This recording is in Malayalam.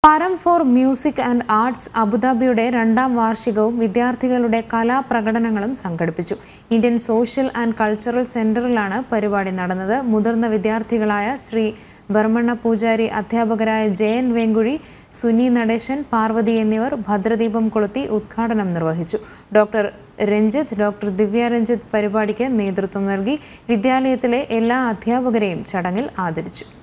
ഫറം ഫോർ മ്യൂസിക് ആൻഡ് ആർട്സ് അബുദാബിയുടെ രണ്ടാം വാർഷികവും വിദ്യാർത്ഥികളുടെ കലാപ്രകടനങ്ങളും സംഘടിപ്പിച്ചു. ഇന്ത്യൻ സോഷ്യൽ ആൻഡ് കൾച്ചറൽ സെന്ററിലാണ് പരിപാടി നടന്നത്. മുതിർന്ന വിദ്യാർത്ഥികളായ ശ്രീ ബർമണ്ണ പൂജാരി, അധ്യാപകരായ ജയൻ വെങ്കുഴി, സുനി നടേശൻ, പാർവതി എന്നിവർ ഭദ്രദീപം കൊളുത്തി ഉദ്ഘാടനം നിർവഹിച്ചു. ഡോക്ടർ രഞ്ജിത്ത്, ഡോക്ടർ ദിവ്യ രഞ്ജിത്ത് പരിപാടിക്ക് നേതൃത്വം നൽകി. വിദ്യാലയത്തിലെ എല്ലാ അധ്യാപകരെയും ചടങ്ങിൽ ആദരിച്ചു.